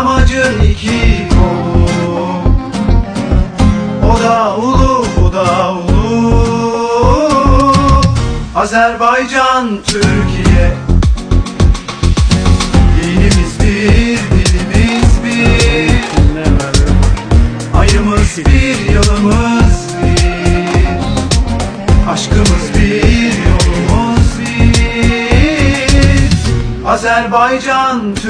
Yamacın iki kolu, o da ulu, bu da ulu. Azerbaycan, Türkiye, dinimiz bir, dilimiz bir, ayımız bir, yılımız bir, aşkımız bir, yolumuz bir. Azerbaycan,